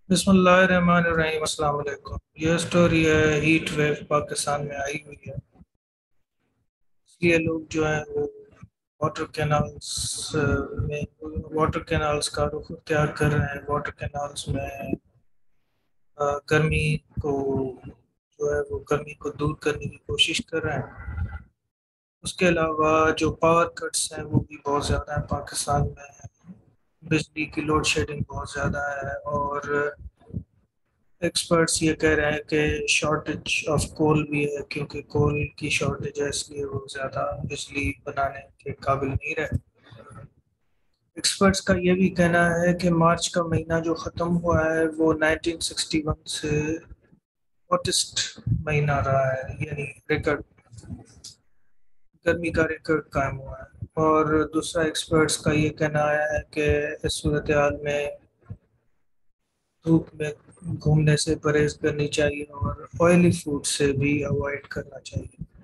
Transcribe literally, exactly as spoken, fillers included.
بسم اللہ الرحمن الرحیم، السلام علیکم۔ یہ سٹوری ہے ہیٹ ویو پاکستان میں آئی ہوئی ہے، اس لیے لوگ جو ہیں وہ واٹر کینالز میں واٹر کینالز کا رخ اختیار کر رہے ہیں۔ واٹر کینالز میں آ، گرمی کو جو ہے وہ گرمی کو دور کرنے کی کوشش کر رہے ہیں۔ اس کے علاوہ جو پاور کٹس ہیں وہ بھی بہت زیادہ ہیں پاکستان میں، بجلی کی لوڈ شیڈنگ بہت زیادہ ہے، اور ایکسپرٹس یہ کہہ رہے ہیں کہ شارٹیج آف کول بھی ہے، کیونکہ کول کی شارٹیج ہے، اس لیے وہ زیادہ بجلی بنانے کے قابل نہیں رہے۔ ایکسپرٹس کا یہ بھی کہنا ہے کہ مارچ کا مہینہ جو ختم ہوا ہے وہ نائنٹین سکسٹی ون سے ہاٹسٹ مہینہ رہا ہے، یعنی ریکارڈ گرمی کا ریکارڈ قائم ہوا ہے۔ اور دوسرا ایکسپرٹس کا یہ کہنا ہے کہ اس صورتحال میں دھوپ میں گھومنے سے پرہیز کرنی چاہیے اور آئلی فوڈ سے بھی اوائڈ کرنا چاہیے۔